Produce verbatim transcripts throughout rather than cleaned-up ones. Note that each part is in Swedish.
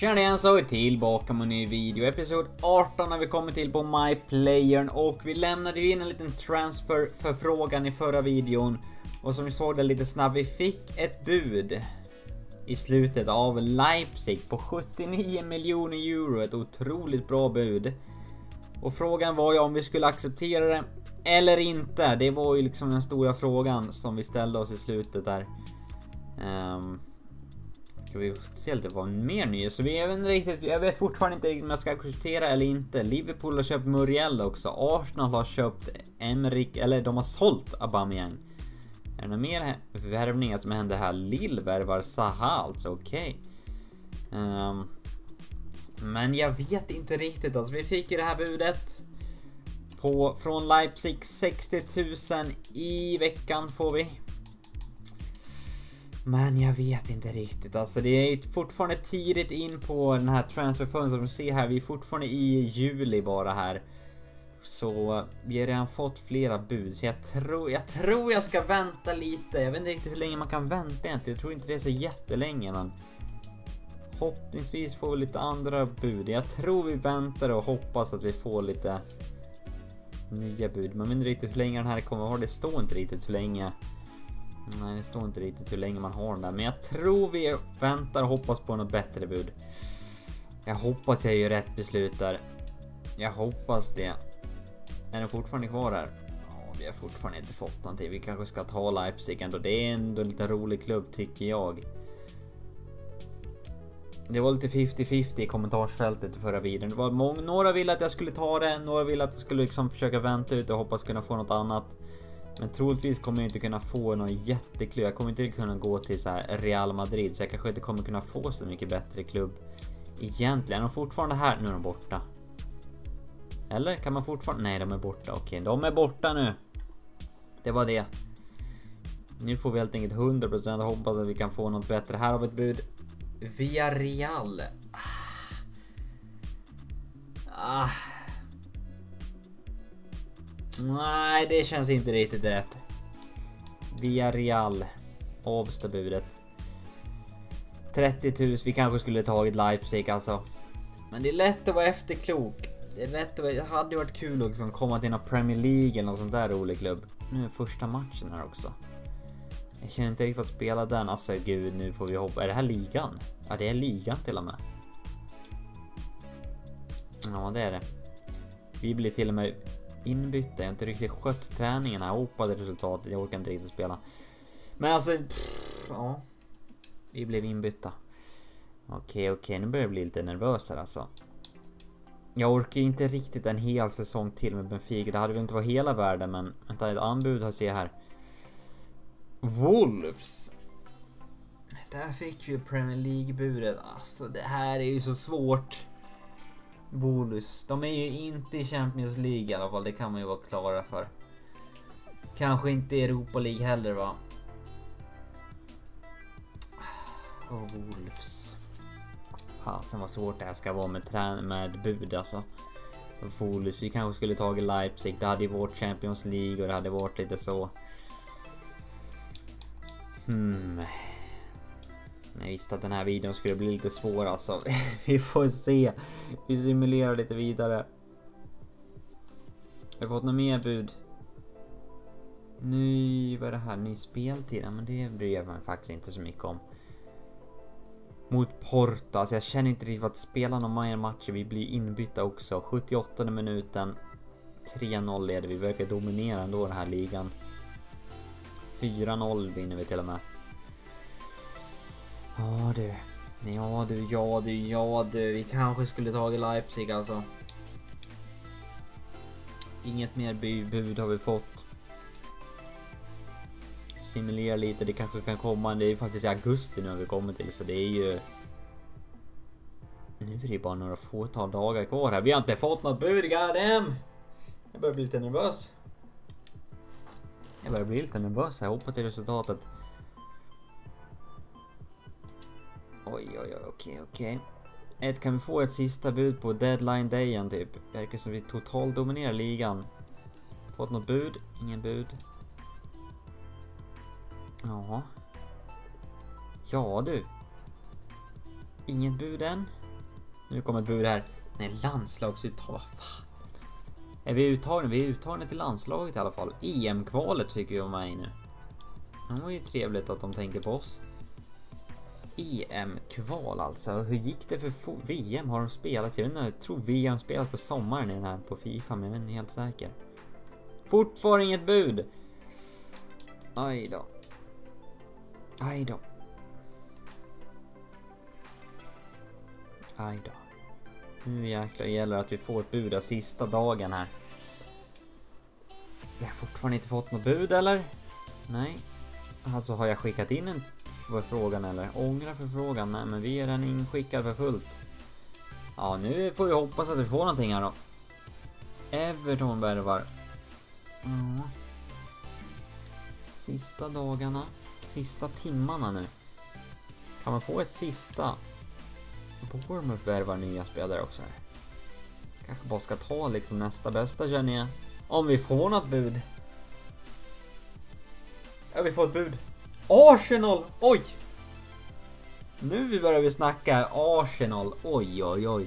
Tjena igen, så är vi tillbaka med en ny video. Episod arton när vi kommer till på MyPlayern. Och vi lämnade ju in en liten transferförfrågan i förra videon. Och som vi såg det lite snabbt, vi fick ett bud i slutet av Leipzig på sjuttionio miljoner euro. Ett otroligt bra bud. Och frågan var ju om vi skulle acceptera det eller inte. Det var ju liksom den stora frågan som vi ställde oss i slutet där. Um, Ska vi se lite vad mer ny. Så vi vet inte riktigt, jag vet fortfarande inte riktigt om jag ska acceptera eller inte. Liverpool har köpt Muriel också. Arsenal har köpt Emrik, eller de har sålt Aubameyang. Är det några mer värvningar som händer här? Lille värvar Zaha, alltså okej. Okay. Um, men jag vet inte riktigt. Alltså vi fick ju det här budet på, från Leipzig, sextio tusen i veckan får vi. Men jag vet inte riktigt. Alltså det är fortfarande tidigt in på den här transferfönstret. Som vi ser här, vi är fortfarande i juli bara här. Så vi har redan fått flera bud. Så jag tror jag, tror jag ska vänta lite. Jag vet inte riktigt hur länge man kan vänta egentligen. Jag tror inte det är så jättelänge. Men hoppningsvis får vi lite andra bud. Jag tror vi väntar och hoppas att vi får lite nya bud. Man vet inte riktigt hur länge den här kommer att ha. Det står inte riktigt hur länge. Nej, det står inte riktigt hur länge man har den där. Men jag tror vi väntar och hoppas på något bättre bud. Jag hoppas jag gör rätt beslut där. Jag hoppas det. Är den fortfarande kvar här? Ja, vi har fortfarande inte fått någonting. Vi kanske ska ta Leipzig ändå. Det är ändå en lite rolig klubb tycker jag. Det var lite femtio femtio i kommentarsfältet förra videon. Det var många, några ville att jag skulle ta det. Några ville att jag skulle liksom försöka vänta ut och hoppas kunna få något annat. Men troligtvis kommer jag inte kunna få någon jätteklubb. Jag kommer inte kunna gå till så här Real Madrid. Så jag kanske inte kommer kunna få så mycket bättre klubb. Egentligen. Är de fortfarande här? Nu är de borta. Eller kan man fortfarande? Nej, de är borta. Okej, de är borta nu. Det var det. Nu får vi helt enkelt hundra procent. Hoppas att vi kan få något bättre. Här har vi ett bud. Via Real. Ah. Nej, det känns inte riktigt rätt. Via Real. Avstabudet. trettio tusen. Vi kanske skulle tagit Leipzig alltså. Men det är lätt att vara efterklok. Det är lätt att vara, det hade varit kul att liksom komma till en Premier League eller någon sån där rolig klubb. Nu är första matchen här också. Jag känner inte riktigt att spela den. Alltså gud, nu får vi hoppa. Är det här ligan? Ja, det är ligan till och med. Ja, det är det. Vi blir till och med inbytta. Jag har inte riktigt skött träningen här. Jag hoppade resultatet. Jag orkar inte riktigt spela. Men alltså pff, ja. Vi blev inbytta. Okej, okej. Nu börjar jag bli lite nervös här alltså. Jag orkar inte riktigt en hel säsong till med Benfica. Det hade väl inte varit hela världen. Men vänta, ett anbud har se här. Wolves. Där fick vi Premier League-budet. Alltså det här är ju så svårt. Wolves. De är ju inte i Champions League i alla fall. Det kan man ju vara klara för. Kanske inte i Europa League heller va. Oh, Wolves. Fasen vad svårt det här ska vara med, trän med bud alltså. Wolves. Vi kanske skulle tagit Leipzig. Det hade ju varit Champions League och det hade varit lite så. Hmm. Jag visste att den här videon skulle bli lite svår alltså. Vi får se. Vi simulerar lite vidare. Jag har fått något mer bud. Ny, vad är det här? Ny speltid. Men det bryr jag mig faktiskt inte så mycket om. Mot Porto. Alltså jag känner inte riktigt att spela någon mer matcher. Vi blir inbytta också. sjuttioåttonde minuten. tre noll leder. Vi verkar dominera ändå den här ligan. fyra noll vinner vi till och med. Ja du. Ja du, ja du, ja du. Vi kanske skulle tagit Leipzig alltså. Inget mer bud har vi fått. Simulera lite, det kanske kan komma. Det är faktiskt i augusti nu har vi kommit till. Så det är ju... Nu är det bara några fåtal dagar kvar här. Vi har inte fått något bud, goddamn. Jag börjar bli lite nervös. Jag börjar bli lite nervös. Jag hoppas till resultatet. Oj, oj, oj, okej, okej. Ett, kan vi få ett sista bud på deadline dayen typ? Verkar som vi totalt dominerar ligan. Fått något bud? Ingen bud. Ja. Ja du. Inget bud än. Nu kommer ett bud här. Nej, landslagsuttag. Fan. Är vi uttagna? Vi är uttagna till landslaget i alla fall. E M-kvalet fick vi om mig nu. Det var ju trevligt att de tänker på oss. E M-kval alltså. Hur gick det för V M? Har de spelat? Jag vet inte, jag tror V M spelat på sommaren i den här på FIFA, men jag är inte helt säker. Fortfarande inget bud. Aj då. Aj då. Aj då. Nu jäklar gäller att vi får ett bud av sista dagen här. Vi har fortfarande inte fått något bud, eller? Nej. Alltså har jag skickat in en förfrågan eller? Ångra förfrågan? Nej, men vi är den inskickad för fullt. Ja, nu får vi hoppas att vi får någonting här då. Everton värvar. Mm. Sista dagarna. Sista timmarna nu. Kan man få ett sista? Bournemouth värvar nya spelare också här. Kanske bara ska ta liksom nästa bästa, känner jag. Om vi får något bud. Ja, vi får ett bud. Arsenal! Oj! Nu börjar vi snacka Arsenal. Oj, oj, oj.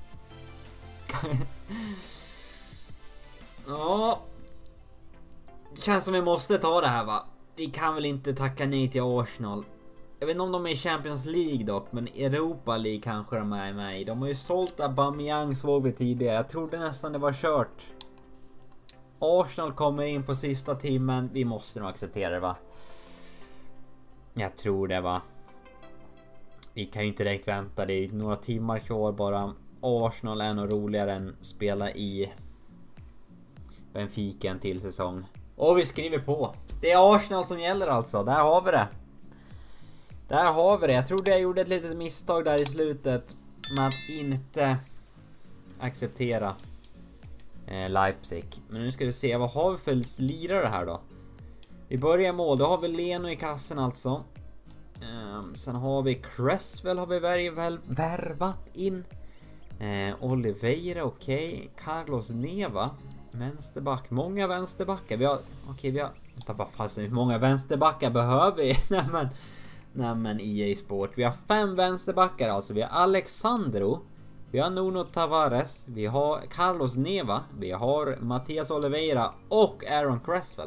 Ja. Känns som vi måste ta det här, va? Vi kan väl inte tacka nej till Arsenal. Jag vet inte om de är i Champions League dock, men Europa League kanske de är med i. De har ju sålt Aubameyang, såg vi tidigare. Jag trodde nästan det var kört. Arsenal kommer in på sista timmen. Vi måste nog acceptera det, va? Jag tror det, va? Vi kan ju inte direkt vänta. Det är några timmar kvar bara. Arsenal är nog roligare än spela i Benfica en till säsong. Och vi skriver på. Det är Arsenal som gäller alltså. Där har vi det. Där har vi det. Jag trodde jag gjorde ett litet misstag där i slutet med att inte acceptera eh, Leipzig. Men nu ska vi se, vad har vi för lirare här då? Vi börjar mål, då har vi Leno i kassen alltså. Um, sen har vi Cresswell har vi väl värvat in. Uh, Oliveira, okej. Okay. Carlos Neva, vänsterback. Många vänsterbackar. Vi har, okej, okay, vi har... Tappa fast, hur många vänsterbackar behöver vi? Nej men, nej men E A Sport. Vi har fem vänsterbackar alltså. Vi har Alexandro. Vi har Nuno Tavares. Vi har Carlos Neva. Vi har Mattias Oliveira och Aaron Cresswell.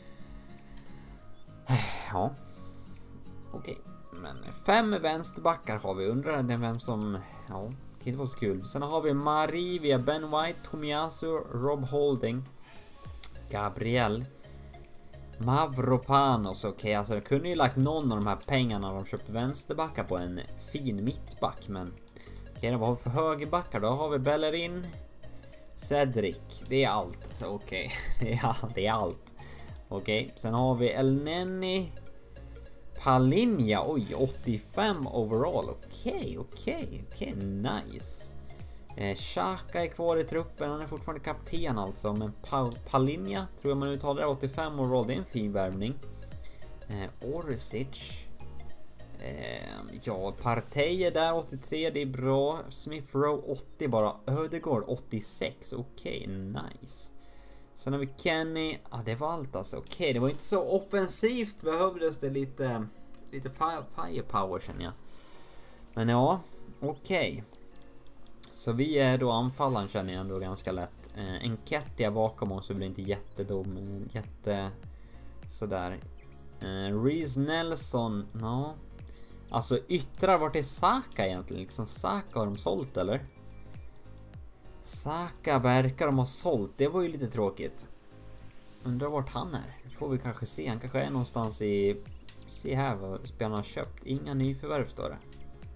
Ja. Okej. Okay. Men fem vänsterbackar har vi. Undrar vem som... Ja, det var så kul. Sen har vi Marie, vi har Ben White, Tomiyasu, Rob Holding, Gabriel, Mavropanos. Okej, okay, alltså jag kunde ju lagt någon av de här pengarna de köpte vänsterbackar på en fin mittback. Men okej, okay, vad har vi för högerbackar? Då har vi Bellerin, Cedric. Det är allt. Alltså okej, okay. Ja, det är allt. Okej, okay. Sen har vi El Neni, Palinja. Oj, åttiofem overall. Okej, okay, okej, okay, okej, okay. Nice. Eh, Xhaka är kvar i truppen. Han är fortfarande kapten alltså. Men pa Palinja, tror jag man uttalar det, åttiofem overall. Det är en fin värvning. eh, Orsic. eh, Ja, Partey är där, åttiotre. Det är bra. Smith Rowe åttio bara. Ödegård åttiosex. Okej, okay, nice. Sen har vi Kenny. Ja, ah, det var allt alltså. Okej, okay, det var inte så offensivt. Behövdes det lite Lite fire, firepower, känner jag. Men ja, okej. Okay. Så vi är då anfallaren, känner jag ändå ganska lätt. eh, Enketia bakom oss, så blir inte jättedom. Jätte sådär. eh, Reece Nelson. No. Alltså yttrar, vart är Saka egentligen? Liksom Saka har de sålt, eller? Saka verkar de ha sålt. Det var ju lite tråkigt. Undrar vart han är. Det får vi kanske se. Han kanske är någonstans i... Se här vad spelarna har köpt. Inga nyförvärv står det.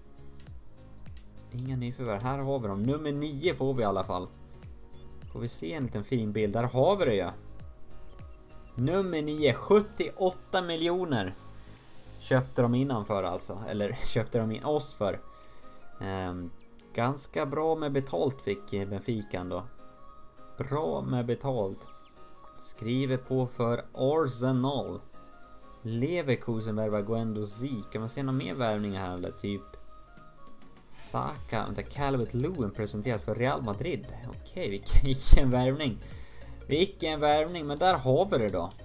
Inga nyförvärv. Här har vi dem. Nummer nio får vi i alla fall. Får vi se en liten fin bild. Där har vi det, ja. Nummer nio. sjuttioåtta miljoner. Köpte de innan för alltså. Eller köpte de in oss för. Um, ganska bra med betalt fick Benfica då. Bra med betalt. Skriver på för Arsenal. Leverkusen värvar Guendouzi. Kan man se några mer värvningar här eller typ Saka, vänta, Calvert-Lewin presenterat för Real Madrid. Okej, okay, vilken, vilken värvning. Vilken värvning, men där har vi det då.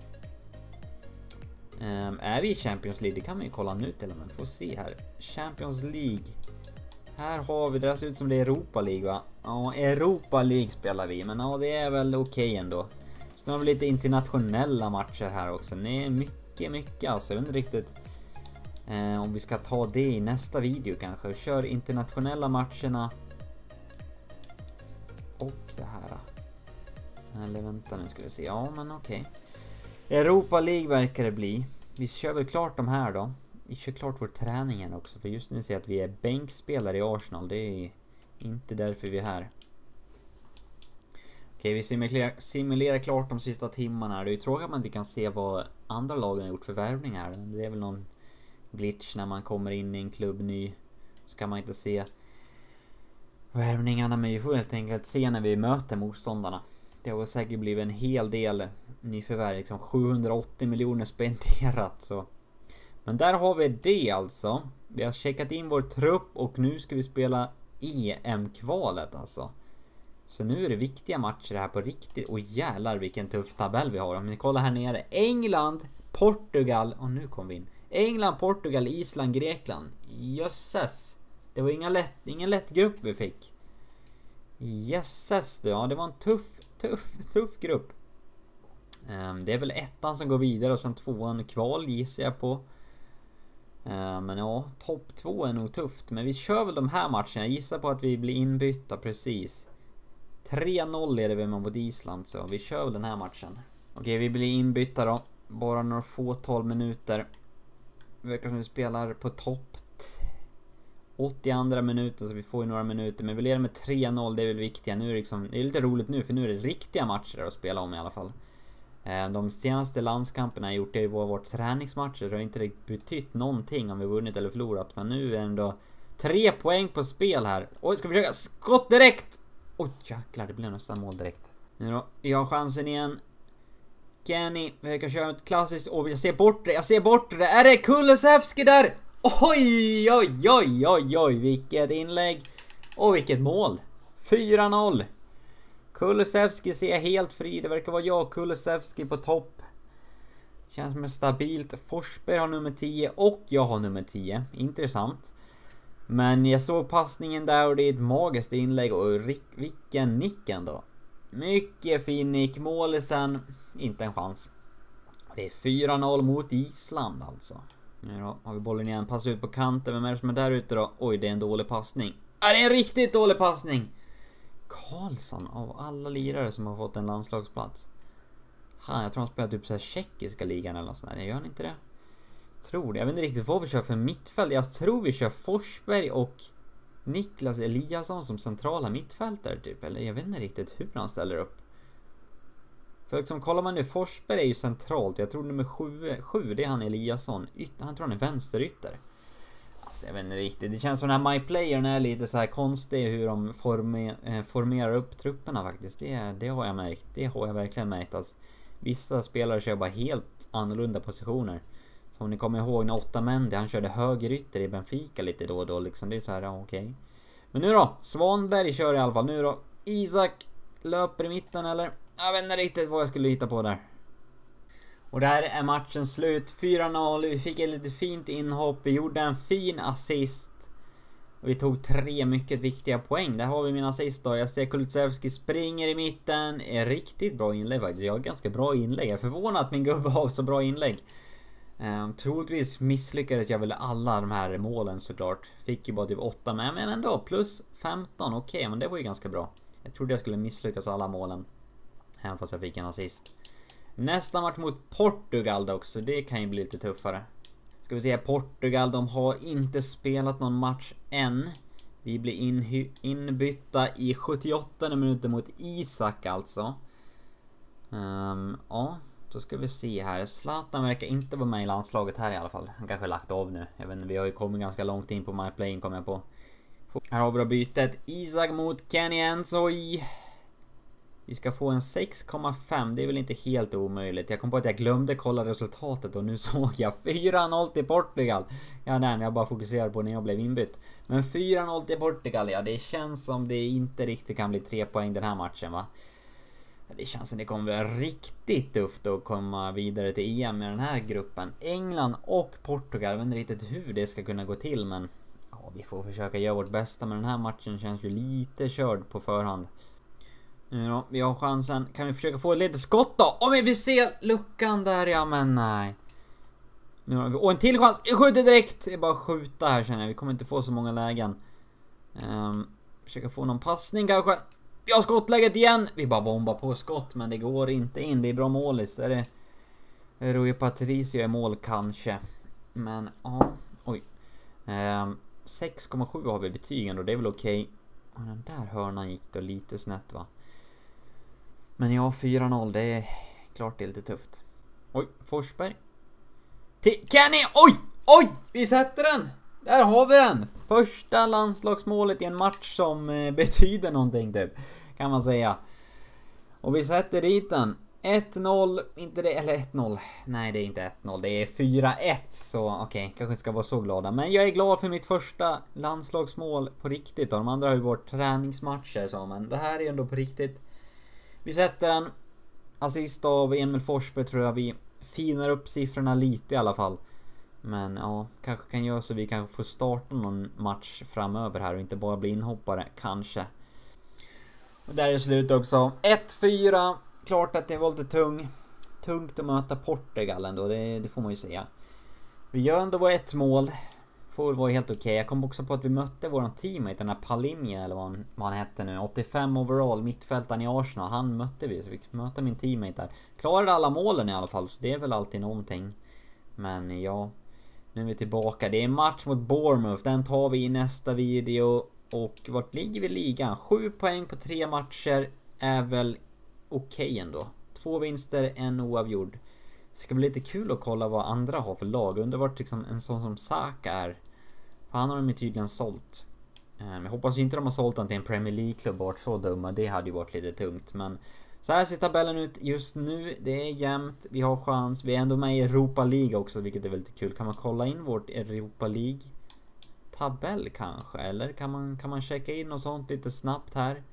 Um, är vi i Champions League? Det kan man ju kolla nu till och med. Får se här. Champions League. Här har vi, det ser ut som det är Europa League, va? Ja, Europa League spelar vi, men ja, det är väl okej okay ändå. Så har vi lite internationella matcher här också. Det är mycket, mycket alltså. Jag vet inte riktigt eh, om vi ska ta det i nästa video kanske. Vi kör internationella matcherna. Och det här. Eller vänta, nu ska vi se. Ja, men okej. Okay. Europa League verkar det bli. Vi kör väl klart de här då. Vi kör klart vår träningen också. För just nu ser jag att vi är bänkspelare i Arsenal. Det är inte därför vi är här. Okej, vi simulerar, simulerar klart de sista timmarna. Det är ju tråkigt att man inte kan se vad andra lagen har gjort för värvningar. Det är väl någon glitch när man kommer in i en klubb ny. Så kan man inte se värvningarna. Men vi får helt enkelt se när vi möter motståndarna. Det har säkert blivit en hel del nyförvärv. Liksom sjuhundraåttio miljoner spenderat. Så. Men där har vi det alltså. Vi har checkat in vår trupp. Och nu ska vi spela E M-kvalet alltså. Så nu är det viktiga matcher här på riktigt. Och jävlar vilken tuff tabell vi har. Om ni kollar här nere. England, Portugal. Och nu kom vi in. England, Portugal, Island, Grekland. Jösses. Det var inga lätt, ingen lätt grupp vi fick. Jösses. Ja, det var en tuff, tuff, tuff grupp. Um, det är väl ettan som går vidare. Och sen tvåan kval gissar jag på. Uh, men ja, topp två är nog tufft. Men vi kör väl de här matcherna. Jag gissar på att vi blir inbytta precis. tre noll är det väl mot Island, så vi kör väl den här matchen. Okej, vi blir inbytta då. Bara några fåtal minuter. Det verkar som vi spelar på topp åttioandra minuten, så vi får ju några minuter. Men vi leder med tre noll, det är väl viktiga. Nu är det, liksom, det är lite roligt nu, för nu är det riktiga matcher att spela om i alla fall. De senaste landskamperna har gjort det i vårt träningsmatcher. Det har inte riktigt betytt någonting om vi vunnit eller förlorat. Men nu är det ändå tre poäng på spel här. Oj, ska vi försöka skott direkt? Oj, jäklar, det blir nästan mål direkt. Nu då, jag har chansen igen. Kenny, vi kan köra ett klassiskt. Åh, jag ser bort det, jag ser bort det. Är det Kulusevski där? Oj, oj, oj, oj, oj, vilket inlägg. Och vilket mål. fyra noll. Kulusevski ser helt fri. Det verkar vara jag, Kulusevski på topp. Känns som stabilt. Forsberg har nummer tio och jag har nummer tio. Intressant. Men jag såg passningen där och det är ett magiskt inlägg. Och vilken nicken då. Mycket fin nick. Målisen, inte en chans. Det är fyra noll mot Island alltså. Nu då har vi bollen igen. Pass ut på kanten. Vem är det som är där ute då? Oj, det är en dålig passning. Ja, det är en riktigt dålig passning. Karlsson av alla lirare som har fått en landslagsplats. Han, jag tror han spelar typ så här tjeckiska ligan eller något sånt där. Gör han inte det? Tror det. Jag vet inte riktigt vad vi kör för mittfält. Jag tror vi kör Forsberg och Niklas Eliasson som centrala mittfältare typ. Eller jag vet inte riktigt hur han ställer upp. För liksom, kollar man nu, Forsberg är ju centralt. Jag tror nummer sju, sju det är han Eliasson. Yt, han tror han är vänsterytter. Alltså jag vet inte riktigt. Det känns som den här MyPlayern är lite så här konstig hur de former, eh, formerar upp trupperna faktiskt. Det, det har jag märkt. Det har jag verkligen märkt. Alltså, vissa spelare kör bara helt annorlunda positioner. Som ni kommer ihåg när åtta Mendy, han körde högerytter i Benfica lite då och då. Liksom. Det är så här, ja, okej. Okay. Men nu då, Svanberg kör i alla fall. Nu då, Isak löper i mitten eller? Jag vet inte riktigt vad jag skulle hitta på där. Och där är matchen slut. fyra noll. Vi fick ett lite fint inhopp. Vi gjorde en fin assist. Och vi tog tre mycket viktiga poäng. Där har vi min assist då. Jag ser Kulusevski springer i mitten. Är riktigt bra inlägg faktiskt. Jag har ganska bra inlägg. Jag är förvånad att min gubbe har så bra inlägg. Um, troligtvis misslyckades jag väl alla de här målen såklart. Fick ju bara typ åtta. Men ändå plus femton. Okej, okay, men det var ju ganska bra. Jag trodde jag skulle misslyckas alla målen. Även fast jag fick en assist. Nästa match mot Portugal då också. Det kan ju bli lite tuffare. Ska vi se, Portugal, de har inte spelat någon match än. Vi blir in, inbytta i sjuttioåttonde minuten mot Isak alltså. Um, ja, då ska vi se här. Zlatan verkar inte vara med i landslaget här i alla fall. Han kanske har lagt av nu. Jag vet inte, vi har ju kommit ganska långt in på MyPlaying, kommer jag på. Här har vi då bytet. Isak mot Kenny Enzoy. Vi ska få en sex komma fem. Det är väl inte helt omöjligt. Jag kom på att jag glömde kolla resultatet. Och nu såg jag fyra noll till Portugal. Ja, nej, men jag bara fokuserar på när jag blev inbytt. Men fyra noll till Portugal, ja, det känns som det inte riktigt kan bli tre poäng den här matchen, va? Det känns som det kommer vara riktigt tufft att komma vidare till E M med den här gruppen. England och Portugal. Jag vet inte riktigt hur det ska kunna gå till, men ja, vi får försöka göra vårt bästa, men den här matchen känns ju lite körd på förhand. Nu då, vi har chansen. Kan vi försöka få ett litet skott då? Om vi vill se luckan där, ja men nej. Nu har vi, och en till chans, vi skjuter direkt. Det är bara att skjuta här känner jag, vi kommer inte få så många lägen. um, Försöka få någon passning kanske. Vi har skottläget igen. Vi bara bombar på skott, men det går inte in. Det är bra målis. Är det Rui Patricio i mål kanske? Men ja, oj. um, sex komma sju har vi betygen och det är väl okej. Okay. Och den där hörnan gick då lite snett va. Men ja, fyra noll, det är klart det är lite tufft. Oj, Forsberg till Kenny, oj, oj, vi sätter den. Där har vi den. Första landslagsmålet i en match som eh, betyder någonting typ, kan man säga. Och vi sätter dit den. ett noll, inte det, eller ett noll. Nej, det är inte ett noll, det är fyra ett. Så okej, okay, kanske inte ska vara så glada. Men jag är glad för mitt första landslagsmål på riktigt. Och de andra har ju varit träningsmatcher så, men det här är ändå på riktigt. Vi sätter en assist av Emil Forsberg, tror jag. Vi finar upp siffrorna lite i alla fall. Men ja, kanske kan göra så vi kanske får starta någon match framöver här och inte bara bli inhoppare, kanske. Och där är slut också. ett fyra. Klart att det var lite tung, tungt att möta Portugal ändå, det, det får man ju säga. Vi gör ändå var ett mål. Får vara helt okej. Okay. Jag kom också på att vi mötte våran teammate, den här Palinja eller vad han, vad han hette nu. åttiofem overall, mittfältaren i Arsenal. Han mötte vi, så vi fick möta min teammate där. Klarade alla målen i alla fall, så det är väl alltid någonting. Men ja, nu är vi tillbaka. Det är en match mot Bournemouth, den tar vi i nästa video. Och vart ligger vi i ligan? Sju poäng på tre matcher är väl okej okay ändå. Två vinster, en oavgjord. Det ska bli lite kul att kolla vad andra har för lag. Undrar vart liksom en sån som Saka är. För han har de ju tydligen sålt. Jag hoppas ju inte de har sålt han till en Premier League-klubb, varit så dumma. Det hade ju varit lite tungt. Men så här ser tabellen ut just nu. Det är jämnt, vi har chans. Vi är ändå med i Europa League också, vilket är väldigt kul. Kan man kolla in vårt Europa League-tabell kanske? Eller kan man, kan man checka in och sånt lite snabbt här?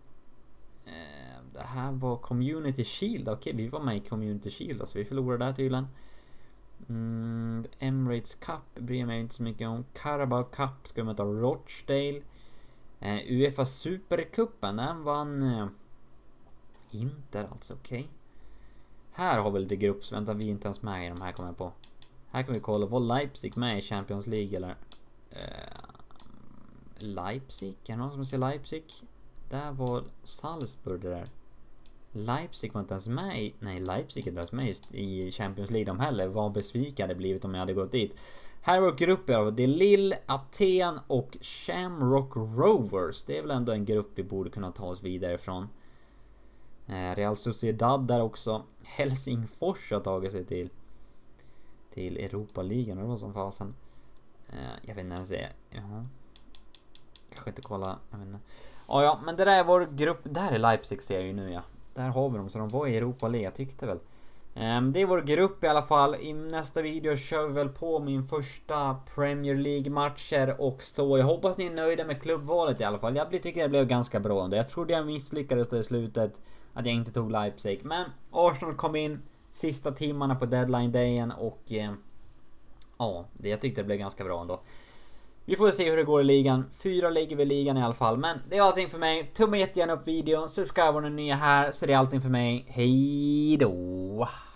Det här var Community Shield. Okej, vi var med i Community Shield. Alltså vi förlorade där tydligen. mm, Emirates Cup bryr mig inte så mycket om. Carabao Cup ska vi möta Rochdale. eh, UEFA Supercupen, den vann eh, Inter alltså, okej. Okay. Här har vi lite grupps. Vänta, vi är inte ens med i de här, kommer jag på. Här kan vi kolla, var Leipzig med i Champions League eller eh, Leipzig, är det någon som ser Leipzig? Där var Salzburg det där. Leipzig var inte ens med i, nej Leipzig är inte ens med i Champions League de heller. Vad besviken det blivit om jag hade gått dit. Här var grupper, det är Lille, Aten och Shamrock Rovers. Det är väl ändå en grupp vi borde kunna ta oss vidare ifrån. eh, Real Sociedad där också. Helsingfors har tagit sig till Till Europa-ligan och då som fasen. eh, Jag vet inte ens det. Jaha. Kanske inte kolla, jag vet inte. Ja, ja, men det där är vår grupp. Där är Leipzig ser jag ju nu, ja. Där har vi dem, så de var i Europa League, jag tyckte väl. um, Det är vår grupp i alla fall. I nästa video kör vi väl på min första Premier League-matcher och så. Jag hoppas ni är nöjda med klubbvalet i alla fall. Jag tycker det blev ganska bra ändå. Jag trodde jag misslyckades i slutet, att jag inte tog Leipzig. Men Arsenal kom in sista timmarna på deadline-dagen och eh, ja, det, jag tyckte det blev ganska bra ändå. Vi får se hur det går i ligan. Fyra ligger vi i ligan i alla fall. Men det är allting för mig. Tumma jättegärna upp videon. Subscribe om ni är nya här. Så det är allting för mig. Hej då!